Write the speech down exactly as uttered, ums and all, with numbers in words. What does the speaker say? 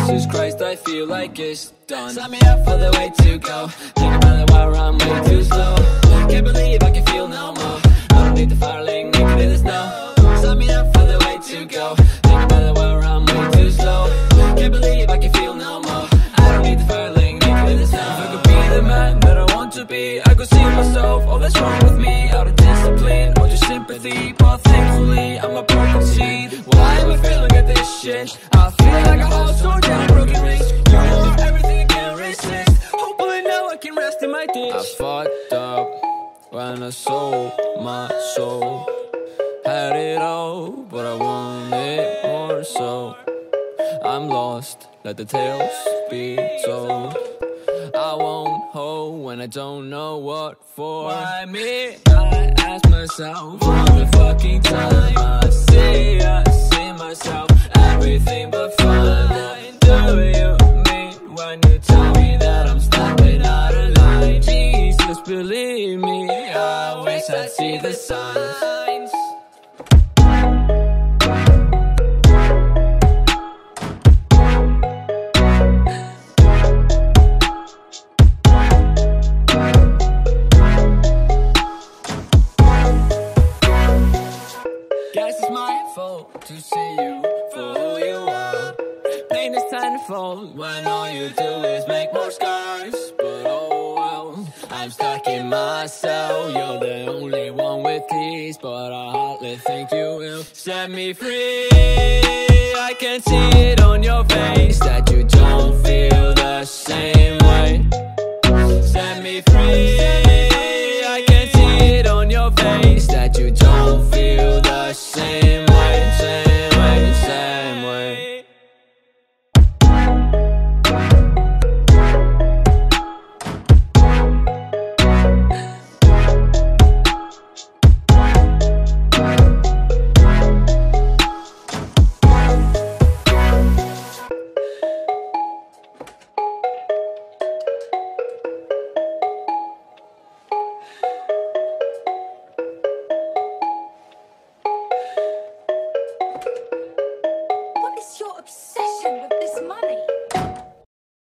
Jesus Christ, I feel like it's done. Sign me up for the way to go. Think about it while I'm way too slow. Can't believe I can feel no more. I don't need the firelink, naked in the snow. Sign me up for the way to go. Think about it while I'm way too slow. Can't believe I can feel no more. I don't need the firelink, naked in the snow. If I could be the man that I want to be, I could see myself, all that's wrong with me. Out of discipline, or just sympathy. But thankfully, I'm a broken seed. Why am I failing at this shit? I feel like a horse torn down broken rings. You are everything I can't resist. Hopefully now I can rest in my ditch. I fucked up when I sold my soul. Had it all, but I wanted more, so I'm lost, let the tales be told. I won't hold when I don't know what for. Why me? I ask myself all the fucking time. I see, I see myself, everything but fine. What do you mean when you tell me that I'm stepping out of line? Jesus, believe me, I wish I'd see the signs. Guess it's my fault to see you for who you are. Pain is tenfold when all you do is make more scars. But oh well, I'm stuck in my cell. You're the only one with keys, but I hardly think you will set me free. I can see it on your face that you don't feel the same way. Set me free. I can see it on your face that you don't feel the same way, same way, same way. What is your obsession with this